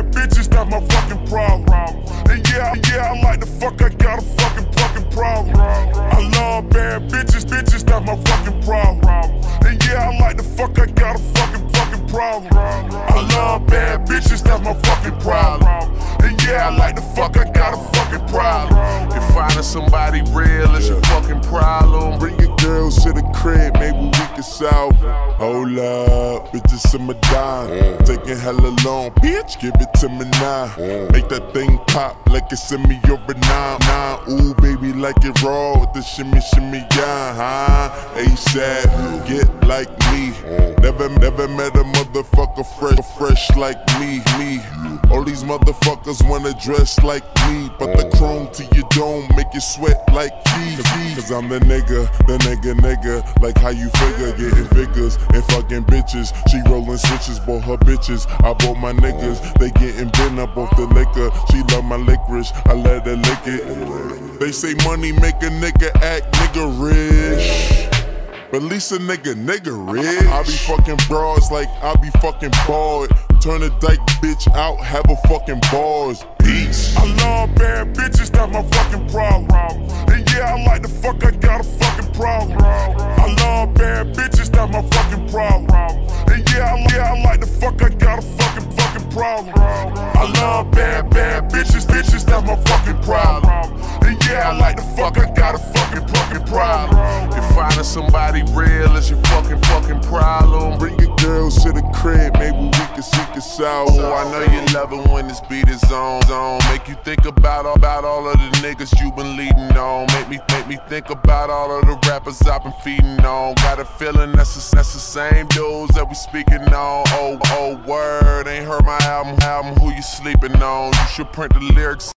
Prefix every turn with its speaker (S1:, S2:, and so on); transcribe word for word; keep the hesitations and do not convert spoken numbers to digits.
S1: bad bitches, that's my fucking problem. And yeah, yeah, I like the fuck, I got a fucking fucking problem. I love bad bitches, bitches, that's my fucking problem. And yeah, I like the fuck, I got a fucking fucking problem. I love bad bitches, that's my fucking problem. And yeah, I like the fuck, I got a fucking problem.
S2: If finding somebody real is your fucking problem,
S3: Bring your girls to the crib, maybe we can solve it. Hold up, bitches in my dime.
S2: Mm.
S3: Taking hella long, bitch, give it to me now.
S2: Mm.
S3: Make that thing pop like it's in me over nine. Nine, ooh, baby, like it raw with the shimmy, shimmy, yeah, huh? ASAP, get like me.
S2: Mm.
S3: Never, never met a motherfucker fresh, fresh like me, me. All these motherfuckers wanna dress like me, but the chrome to your dome make you sweat like me. Cause I'm the nigga, the nigga, nigga. Like how you figure, getting figures and fucking bitches. She rolling switches, bought her bitches. I bought my niggas, they getting bent up off the liquor. She love my licorice, I let her lick it. They say money make a nigga act nigga rich, but at least a nigga, nigga rich. I be fucking broads like I be fucking bored. Turn a dyke bitch out, have a fucking bars. Peace.
S1: I love bad bitches, that's my fucking problem. And yeah, I like the fuck, I got a fucking problem. I love bad bitches, that's my fucking problem. And yeah, I, yeah, I like the fuck, I got a fucking fucking problem. I love bad, bad bitches, bitches, that's my fucking problem. And yeah, I like the fuck, I got a fucking fucking problem.
S2: if finding somebody real is your fucking fucking problem,
S3: Bring your girls to the crib, maybe we can seek us out.
S2: oh, I know you love it when this beat is on, on. Make you think about all, about all of the niggas you been leading on. Make me, make me think about all of the rappers I've been feeding on. Got a feeling that's the, that's the same dudes that we speaking on. Oh, oh, word, ain't heard my album, album, who you sleeping on? You should print the lyrics